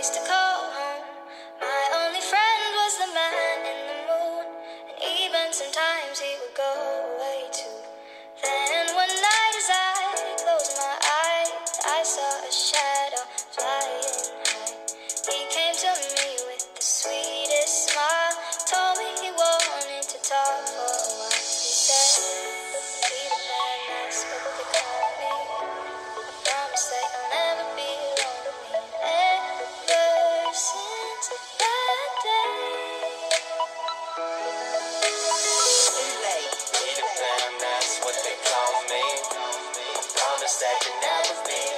place to call home. My only friend was the man in the moon, and even sometimes he would go away too. Then one night as I closed my eyes, I saw a shadow flying high. He came to me with the sweetest smile, told me he wanted to talk for a while. He said, Peter Pan, that's what they call me. I promise that you'll never be lonely. Ever since that day. Peter Pan, that's what they call me. I promise that you'll never be